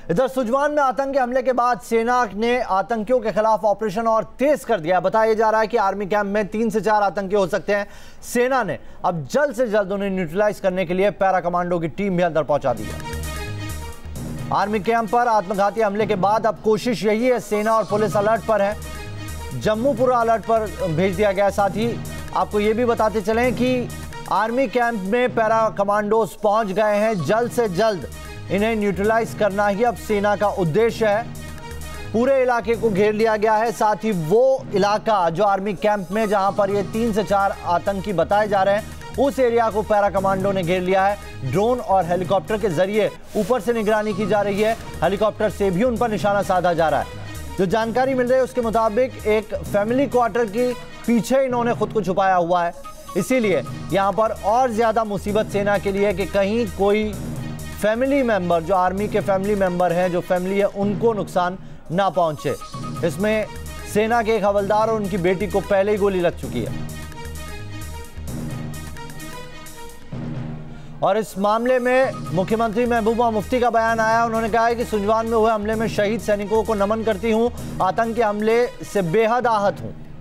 इधर सुजवान में आतंकी हमले के बाद सेना ने आतंकियों के खिलाफ ऑपरेशन और तेज कर दिया। बताया जा रहा है कि आर्मी कैंप में 3 से 4 आतंकी हो सकते हैं। सेना ने अब जल्द से जल्द उन्हें न्यूट्रलाइज करने के लिए पैरा कमांडो की टीम भी अंदर पहुंचा दी है। आर्मी कैंप पर आत्मघाती हमले के बाद अब कोशिश यही है, सेना और पुलिस अलर्ट पर है। जम्मू पूरा अलर्ट पर भेज दिया गया है। साथ ही आपको ये भी बताते चलें कि आर्मी कैंप में पैरा कमांडोज पहुंच गए हैं। जल्द से जल्द इन्हें न्यूट्रलाइज करना ही अब सेना का उद्देश्य है। पूरे इलाके को घेर लिया गया है। साथ ही वो इलाका जो आर्मी कैंप में जहां पर ये 3 से 4 आतंकी बताए जा रहे हैं, उस एरिया को पैरा कमांडो ने घेर लिया है। ड्रोन और हेलीकॉप्टर के जरिए ऊपर से निगरानी की जा रही है। हेलीकॉप्टर से भी उन पर निशाना साधा जा रहा है। जो जानकारी मिल रही है उसके मुताबिक एक फैमिली क्वार्टर के पीछे इन्होंने खुद को छुपाया हुआ है। इसीलिए यहाँ पर और ज्यादा मुसीबत सेना के लिए कि कहीं कोई फैमिली मेंबर, जो आर्मी के फैमिली मेंबर हैं, जो फैमिली है, उनको नुकसान ना पहुंचे। इसमें सेना के एक हवलदार और उनकी बेटी को पहले ही गोली लग चुकी है। और इस मामले में मुख्यमंत्री महबूबा मुफ्ती का बयान आया। उन्होंने कहा है कि सुंजवान में हुए हमले में शहीद सैनिकों को नमन करती हूं, आतंकी हमले से बेहद आहत हूं।